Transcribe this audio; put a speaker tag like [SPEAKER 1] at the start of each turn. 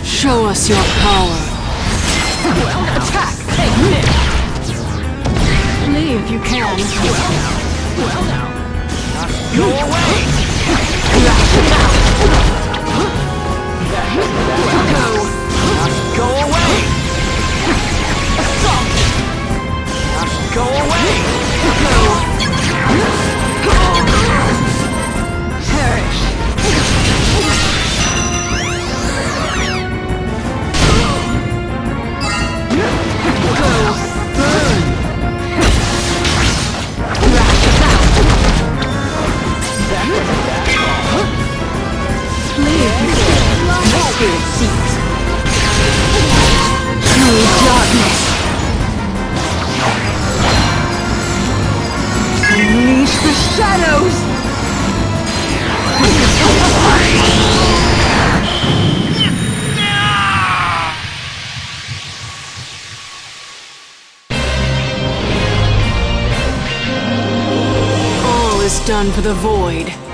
[SPEAKER 1] Show us your power.
[SPEAKER 2] Attack! Take this!
[SPEAKER 1] Flee if you can.
[SPEAKER 2] Well now. Go away! Go away! Assault! Go away!
[SPEAKER 1] Perish.
[SPEAKER 2] Spirit seeks.
[SPEAKER 1] True darkness. Unleash the shadows. All is done for the void.